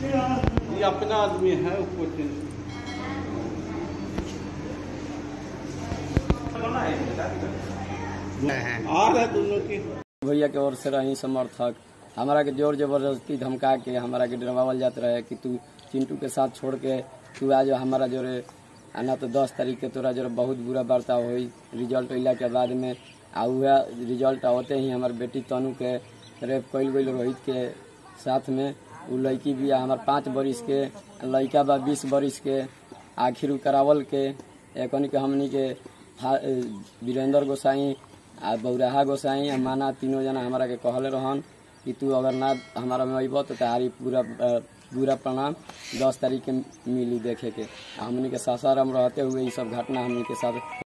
ये अपना आदमी है, उसको आ रहे दोनों की भैया के ओर से रही समर्थक हमारा के जोर जबरदस्ती धमका के हमारा के डरवावल जात रहे कि तू चिंटू के साथ छोड़ के तू आ जो हमारा जोरे आना तो 10 तारीख के तोरा जोरे बहुत बुरा बर्ताव हुई। रिजल्ट अला के बाद में हुआ रिजल्ट आवते ही हमार बेटी तनु के रेप कैल गई रोहित के साथ में। वो लड़की भी हमार 5 बरिस के लड़का बा 20 बरिस के। आखिर करावल के एकनी के हमनी के वीरेंद्र गोसाई आ बौराहा गोसाई आ माना तीनों जना हमारा के कहले रहन कि तू अगर ना हमारा में अइब तो तारी पूरा प्रणाम 10 तारीख के मिली देखे के। हमनी के सासाराम रहते हुए ये सब घटना हमनी के साथ